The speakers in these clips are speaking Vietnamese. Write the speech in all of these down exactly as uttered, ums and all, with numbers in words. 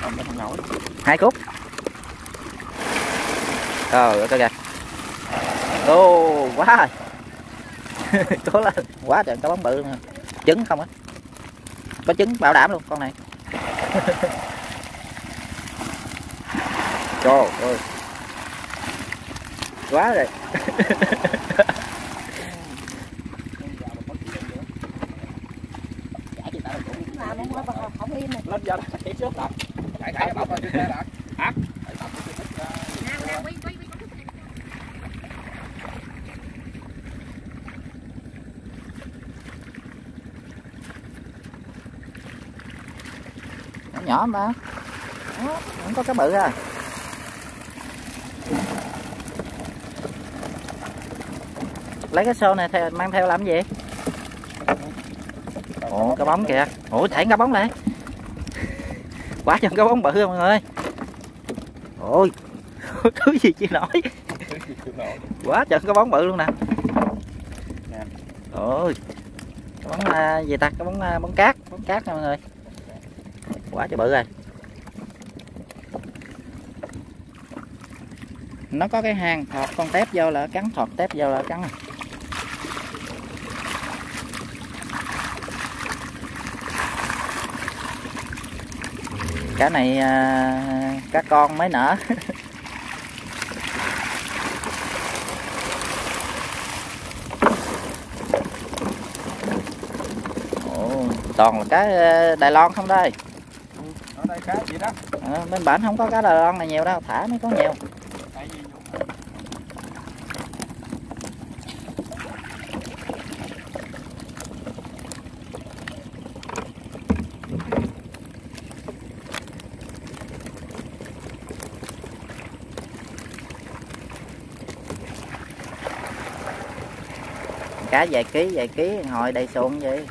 Hai khúc. Trời ơi kìa. Ô quá rồi. Cố lên. Quá trời cá bóng bự nè. Trứng không á. Có trứng bảo đảm luôn con này. Trời ơi. Quá rồi. Lên giờ chạy trước lắm. Chạy chạy bọc lên trước đã. Hả? Nó nhỏ mà. Đó, không có cá bự à. Lấy cái xô này theo, mang theo làm gì? Ồ, cá bóng kìa. Ủa, thảy cá bóng này. Quá trời cá bóng bự không mọi người. Ôi, thứ gì chị nói. Quá trời cá bóng bự luôn nè. Ôi, cá bóng uh, gì ta? Cá bóng uh, bóng cát, bóng cát nè mọi người. Quá trời bự rồi. Nó có cái hang thọt con tép vô là cắn, thọt tép vô là cắn. Cá này à, cá con mới nở. Ồ, toàn là cá Đài Loan không đây. Ở đây cá gì đó. À, bên bản không có cá Đài Loan này nhiều đâu, thả mới có nhiều. Cá vài ký vài ký hồi đầy xuồng vậy.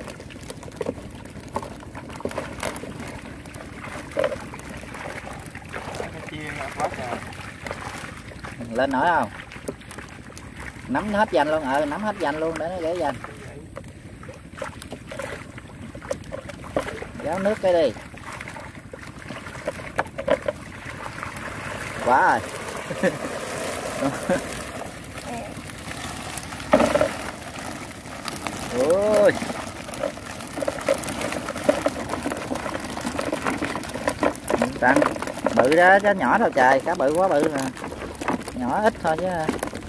Lên nổi không? Nắm hết danh luôn, ờ nắm hết danh luôn để nó dễ dành. Gáo nước cái đi. Quá rồi. Ôi. Tăng bự đó chứ nhỏ đâu trời, cá bự quá bự mà. Nhỏ ít thôi chứ.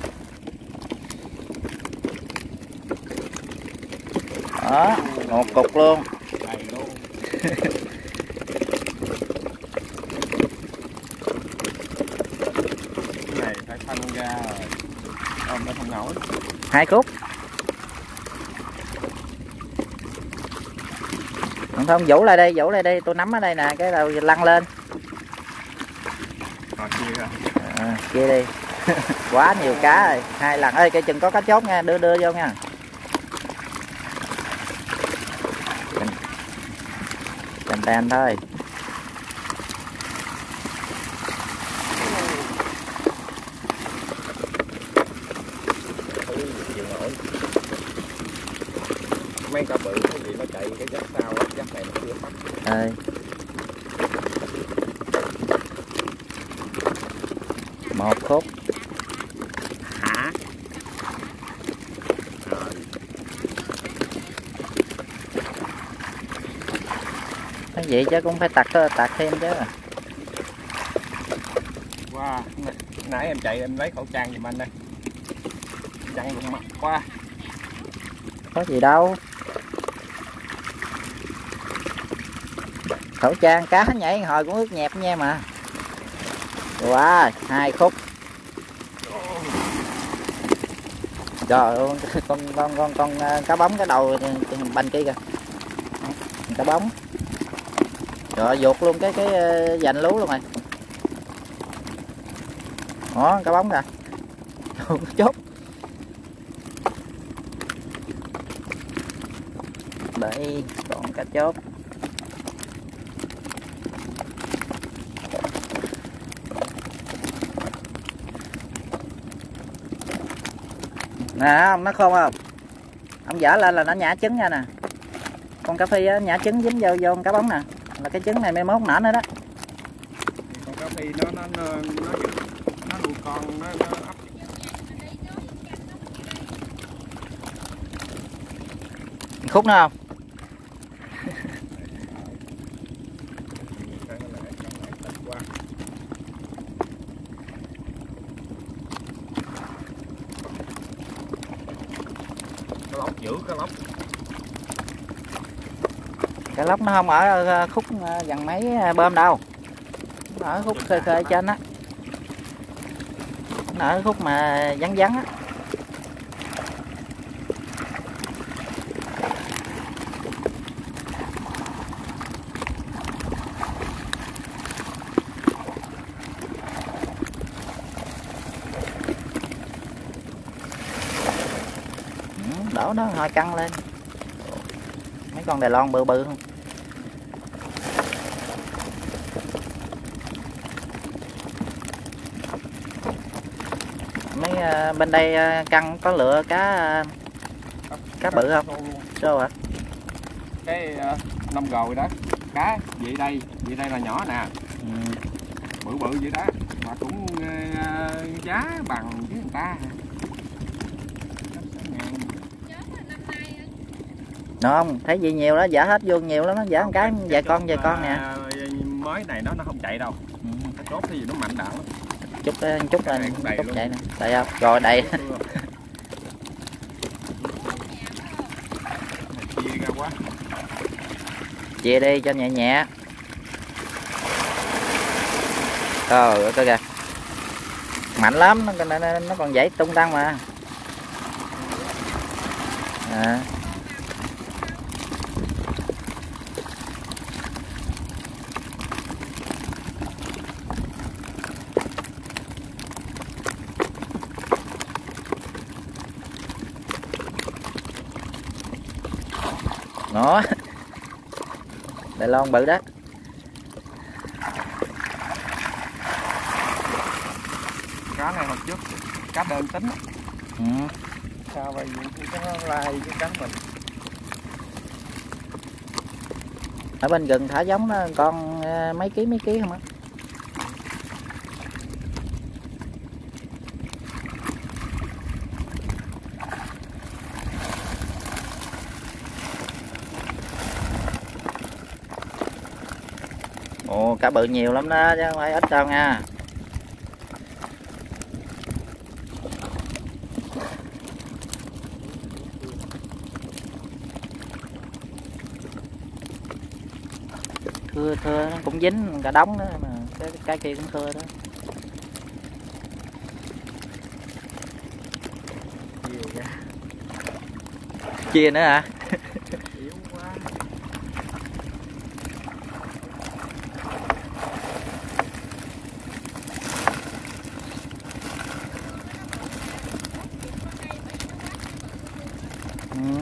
Đó, một cục luôn. Cái này phải phân ra rồi. Ôm nó không nổi. Hai khúc. Không thông vũ lại đây, vũ lại đây, tôi nắm ở đây nè, cái đầu lăn lên. Rồi chia ra. À, chia đi. Quá nhiều cá rồi, hai lần ơi, cây chừng có cá chốt nha, đưa đưa vô nha. Tèn tèn thôi. Mấy cá bự cái gì nó chạy cái dắt sau á, dắt này nó chưa bắt. Ơi. Một khúc. Hả? Rồi. Cái gì chứ cũng phải tạt tạt thêm chứ. Wow, nãy em chạy em lấy khẩu trang giùm anh đây. Chặn đụng mặt quá. Có gì đâu. Khẩu trang cá nhảy hồi cũng ướt nhẹp nha mà. Wow, hai khúc. Trời ơi, con con con con cá bóng cái đầu banh kia kìa. Cá bóng. Trời vuột luôn cái cái dành lú luôn rồi. Đó, cá bóng nè. Chốt. Đây, còn cá chốt. Nè, nó khôn không? Ông dở lên là nó nhả trứng nha nè. Con cá phi á, nhả trứng dính vô vô con cá bóng nè. Là cái trứng này mai mốt nở nữa đó. có khi nó nó nó nó nó nuôi con nó nó ấp. Khúc nữa không? Cá lóc dữ, cá lóc. Cá lóc nó không ở khúc gần mấy bơm đâu, nó ở khúc khơi khơi trên á, nó ở khúc mà vắng vắng á. Đổ nó hồi căng lên mấy con Đài Loan bự bự không. Mấy uh, bên đây uh, căng có lựa cá uh, cá bự không? Sao hả? Cái uh, năm rồi đó, cá vậy đây, vậy đây là nhỏ nè, ừ. Bự bự vậy đó, mà cũng uh, giá bằng với người ta. Nó không thấy gì nhiều đó, giả hết vô nhiều lắm, nó giả một cái vài con vài con nè. Mới này nó nó không chạy đâu. Ừ. Cái cốt cái gì nó mạnh đạn lắm. Chút chút lên chút chạy nè. Đây không? Rồi đây. Chia ra quá. Chia đi cho nhẹ nhẹ. Trời ơi coi kìa. Mạnh lắm, nó nó, nó còn dãy tung tăng mà. À. Đó. Đài Loan bự đó. Cá này hồi trước cá đơn tính. Ừ. Sao vậy? Cái nó lai cái cá mình. Ở bên rừng thả giống nó con mấy ký mấy ký không á. Ồ, cá bự nhiều lắm đó chứ không phải ít đâu nha. Thưa thưa nó cũng dính cả đống đó mà cái cái kia cũng thưa đó. Chia nữa hả? Ừ.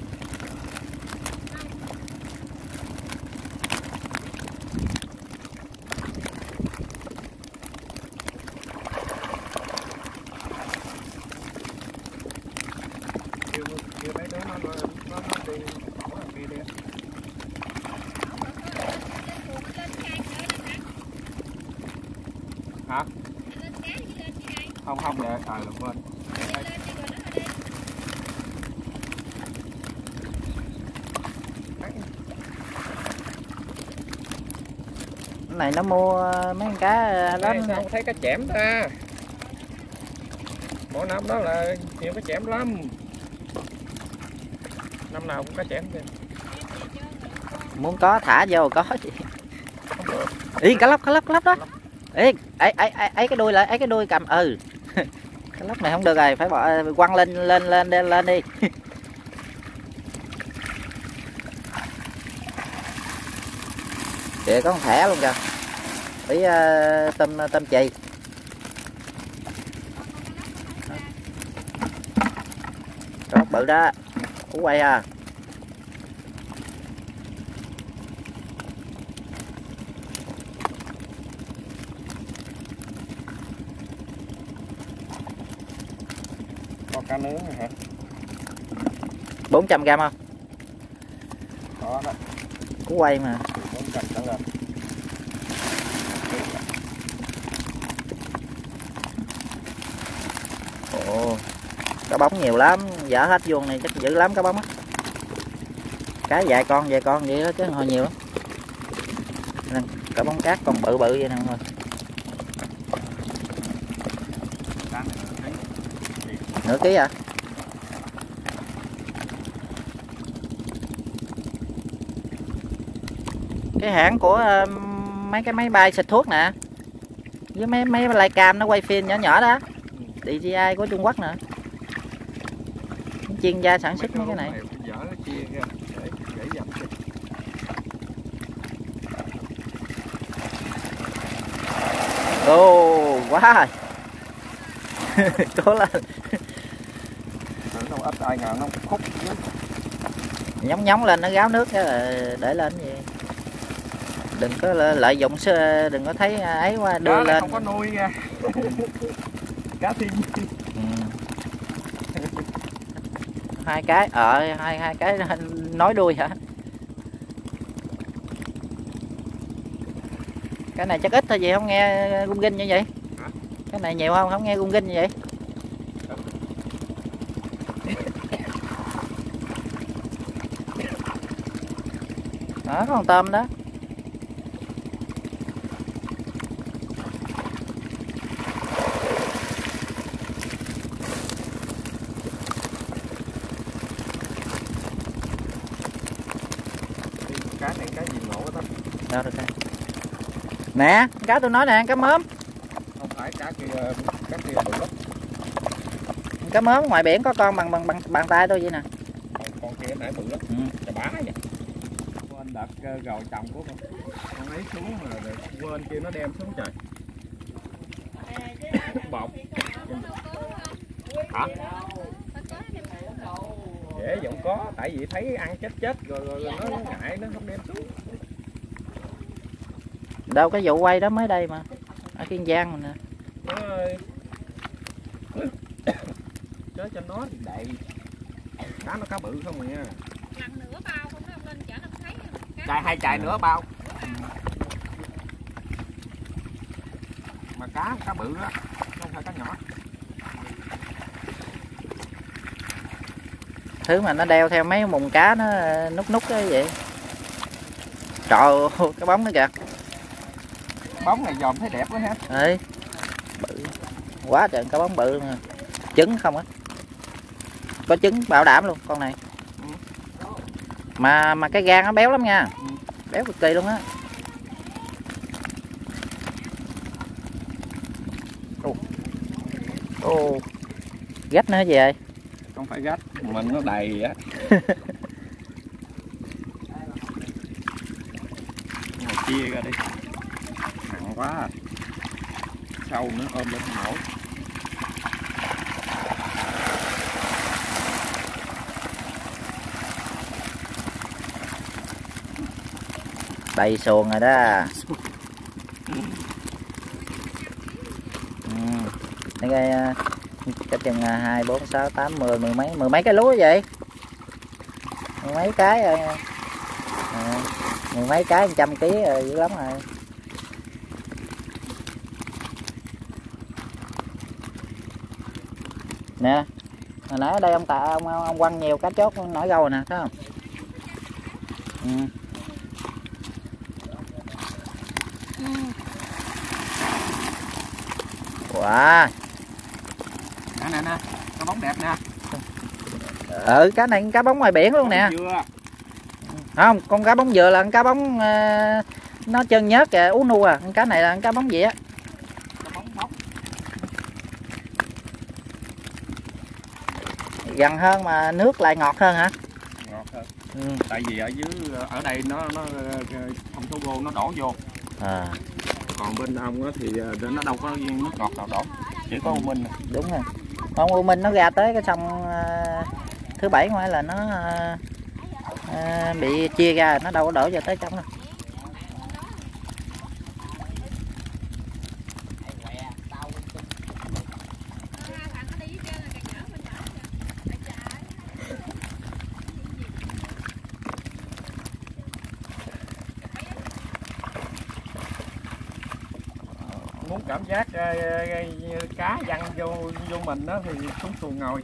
Hả? Không không để trời lục bên. Cái này nó mua mấy con cá đó. Sao không thấy cá chẽm ta? Mỗi năm đó là nhiều cá chẽm lắm. Năm nào cũng cá chẽm kìa. Muốn có thả vô có gì. Ý cá lóc cá lóc cá lóc đó. Ê, ấy ấy ấy cái đuôi lại, ấy cái đuôi cầm ừ. Cái lóc này không được rồi, phải bỏ quăng lên lên lên lên lên đi. Kìa có con thẻ luôn kìa. Ý uh, tôm tôm chì. Có bự đó. Cú quay à. Có cá nướng hả? bốn trăm gram không? Có đó. Cú quay mà. bốn trăm trở lên. Ồ, cá bóng nhiều lắm, dở hết vuông này chắc dữ lắm cá bóng á. Cá vài con vài con vậy đó chứ hồi nhiều lắm. Cá bóng cát còn bự bự vậy nè mọi người. Nửa ký à? Cái hãng của uh, mấy cái máy bay xịt thuốc nè, với mấy mấy lai cam nó quay phim nhỏ nhỏ đó, đê gi i của Trung Quốc nè, chuyên gia sản xuất mấy cái này. Ồ, quá rồi. Cố lên. Nó ít ai ngờ nó khúc Nhóng nhóng lên nó gáo nước để lên gì. Đừng có lợi dụng, đừng có thấy ấy qua đưa lên. Không có nuôi nha. Cá thiên nhiên. Ừ. Hai cái ờ hai hai cái nói đuôi hả? Cái này chắc ít thôi, gì không nghe gung ginh như vậy? Hả? Cái này nhiều không? Không nghe gung ginh như vậy? Đó, có con tôm đó. Cá này cá gì ngộ đó. Đâu được đây. Nè, cá tôi nói nè, cá mớm. Không phải cá kia, cá kia bự lắm. Cá mớm ngoài biển có con bằng bằng bằng bàn tay tôi vậy nè. Con, con kia nãy bự lắm. Ừ. Chà bá vậy. Quên đợt gầu chồng của con. Con ấy xuống rồi quên kia nó đem xuống trời. Bọt. Hả? Dễ vẫn có, tại vì thấy ăn chết chết rồi, rồi, rồi nó, nó ngại nó không đem xuống. Đâu cái vụ quay đó mới đây mà, ở Kiên Giang mà nè. Chứ cho nó thì đầy. Cá nó cá bự không à nha. Nửa bao không nó lên chở nó thấy. Chài hai chài nửa bao. Mà cá cá bự đó, không phải cá nhỏ. Thứ mà nó đeo theo mấy mùng cá nó nút nút cái vậy. Trời ơi, cái bóng nó kìa. Bóng này dòm thấy đẹp quá ha. Ê, bự quá trời, cá bóng bự mà. Trứng không á, có trứng bảo đảm luôn con này. Ừ. mà mà cái gan nó béo lắm nha. Ừ. Béo cực kỳ luôn á. Ồ, ồ, gách nữa gì vậy? Không phải gách, mình nó đầy á. Chia ra đi, nặng quá à. Sâu nữa ôm lên không nổi. Đầy xuồng rồi đó. Ừ. Cái cái chừng hai bốn sáu tám mười mười mấy mười mấy cái lúa vậy, mười mấy cái rồi. À, mười mấy cái trăm ký rồi, dữ lắm rồi. Nè, hồi nãy ở đây ông tạ ông ông quăng nhiều cá chốt nổi gâu rồi nè, thấy không? Ừ. Wow. Nè nè nè, cá bóng đẹp nè. Ừ, cá này cá bóng ngoài biển luôn nè. Không, con cá bóng dừa là con cá bóng uh, nó chân nhớt kìa, ú nu à. Con cá này là con cá bóng gì á. Cá bóng bóng. Gần hơn mà nước lại ngọt hơn hả? Ngọt hơn. Ừ. Tại vì ở dưới ở đây nó nó không số gô nó đổ vô. À. Còn bên ông thì nó đâu có nước ngọt nào đổ, chỉ có U Minh. Đúng rồi. Con U Minh nó ra tới cái sông uh, thứ bảy ngoài là nó uh, uh, bị chia ra, nó đâu có đổ vô tới trong đâu. muốn cảm giác uh, cá văng vô vô mình đó thì xuống xuồng ngồi.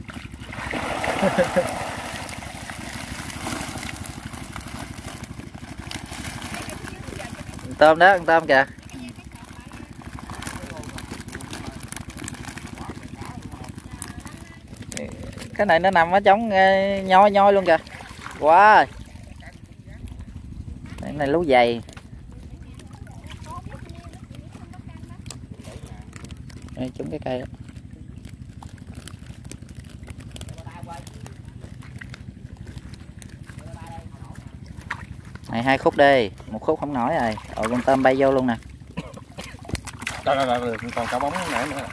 Tôm đó, con tôm kìa. Cái này nó nằm ở trong nhoi nhoi luôn kìa. Wow. Cái này lú dày. Đây, trúng cái cây đó. Này hai khúc đi, một khúc không nổi rồi. Ồ, con tôm bay vô luôn nè. Đó, đó, đó, còn cá bóng nãy nữa.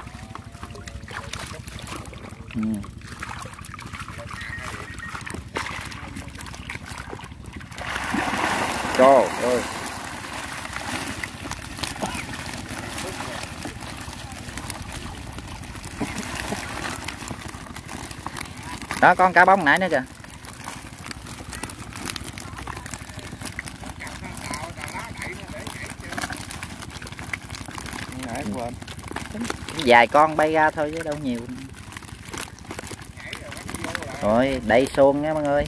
Ừ. Trời ơi. Đó, con cá bóng nãy nữa kìa. Vài con bay ra thôi chứ đâu nhiều. Rồi đậy xuồng nha mọi người.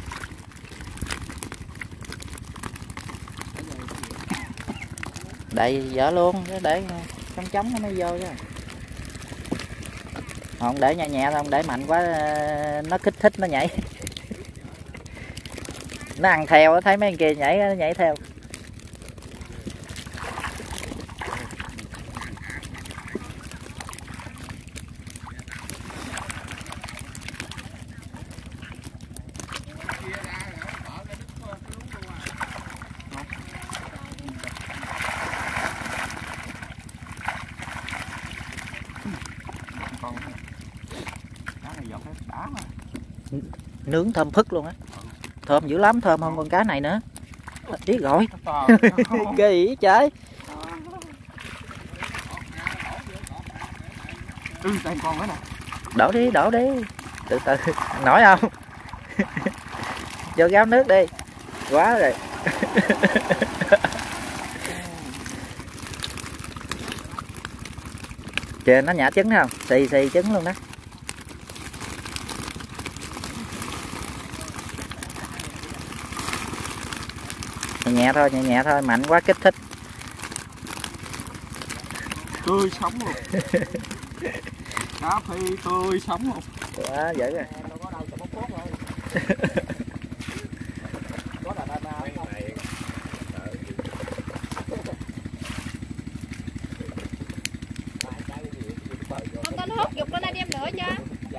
Đậy dở luôn chứ để trong trống nó mới vô chứ. Không để nhẹ nhẹ không để mạnh quá nó kích thích nó nhảy. Nó ăn theo thấy mấy con kia nhảy nó nhảy theo. Nướng thơm phức luôn á. Thơm dữ lắm, thơm hơn con cá này nữa. Biết rồi. Ghê ý trời. Ừ, đây con nữa nè. Đổ đi, đổ đi. Từ từ, nổi không? Vô gáo nước đi. Quá rồi. Kìa nó nhả trứng không? Xì xì trứng luôn đó. Nhẹ nhẹ thôi, nhẹ nhẹ thôi, mạnh quá kích thích. Tươi sống luôn. Cá phi tươi sống luôn. Quá dữ rồi. Không có hút dục lên đây đem nữa chứ.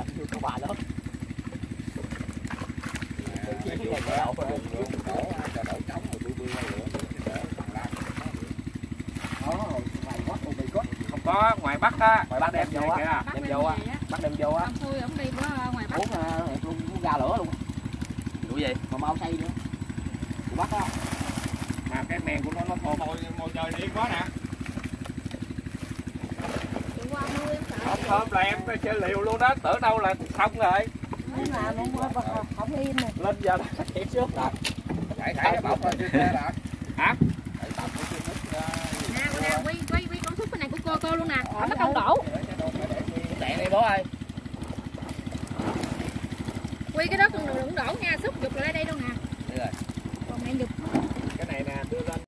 Không có ngoài Bắc á, ngoài Bắc đem vô á, đem vô á, Bắc đem vô á. Ông Thui ổng đi bữa ngoài Bắc. Uống luôn ra lửa luôn. Vụ gì? Mà mau xay nữa. Của Bắc á. Mà cái men của nó nó thô môi môi trời đi quá nè. Không thơm là em chơi liều luôn đó, tưởng đâu là xong rồi. Là nó không im nè. Lên giờ nó chạy trước rồi. Chạy chạy bọc rồi chưa ra. Hả? Nè, nè, quy quy quy con thúc cái này của cô cô luôn nè. Nó không đổ. Chạy đi bố ơi. Quy cái đó đừng đổ nha, xúc dục lại đây đâu nè. Đây rồi. Còn mẹ dục. Cái này nè đưa lên